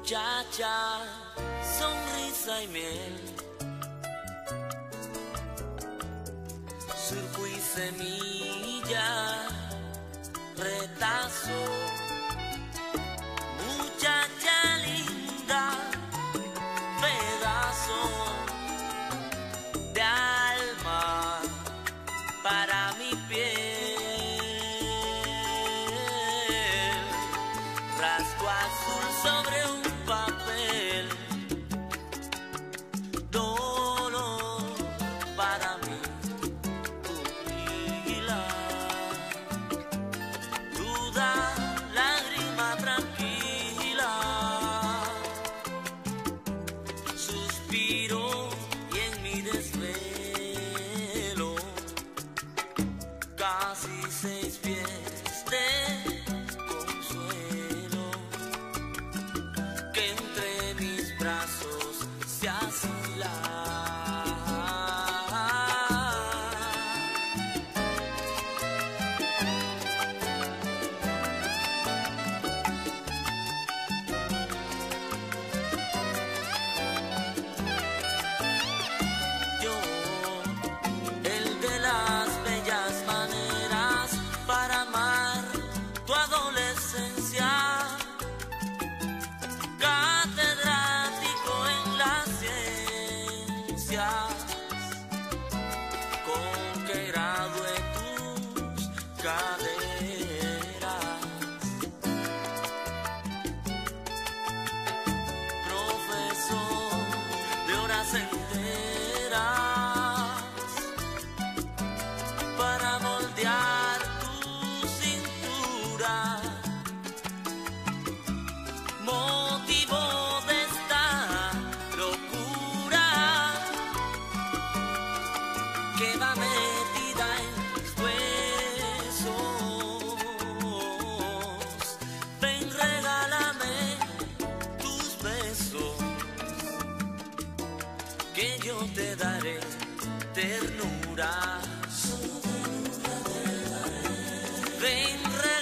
muchacha, sonrisa y miel, surco y semilla, retazo, muchacha linda, pedazo de alma para mi piel, rasgo azul sobre un papel, dolor para mí, pupila, duda, lágrima tranquila, suspiro y en mi desvelo, casi 6 pies de consuelo, que entre mis brazos se asila. Yo, el de las bellas maneras para amar tu adolescencia, catedrático en las ciencias, con que gradúe tus caderas, profesor de horas enteras para moldear tu cintura, motivo de esta locura que va metida en mis huesos. Ven, regálame tus besos, que yo te daré ternura. Ven,